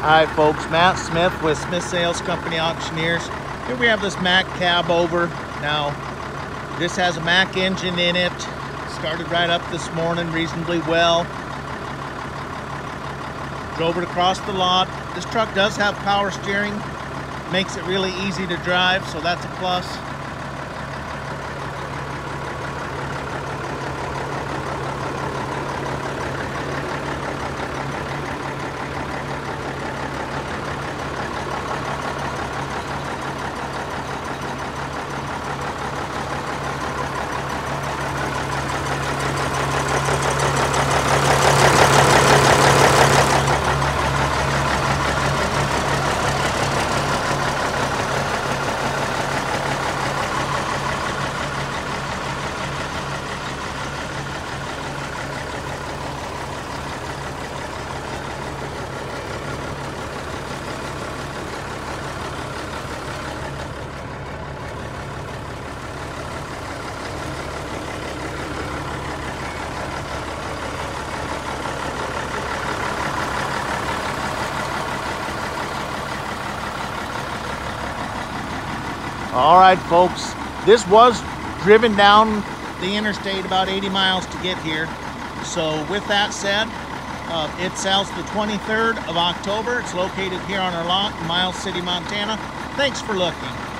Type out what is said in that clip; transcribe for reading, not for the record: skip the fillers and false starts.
Hi folks, Matt Smith with Smith Sales Company Auctioneers. Here we have this Mack Cab Over. Now, this has a Mack engine in it. Started right up this morning reasonably well. Drove it across the lot. This truck does have power steering. Makes it really easy to drive, so that's a plus. All right, folks, this was driven down the interstate about 80 miles to get here. So with that said, it sells the 23rd of October. It's located here on our lot in Miles City, Montana. Thanks for looking.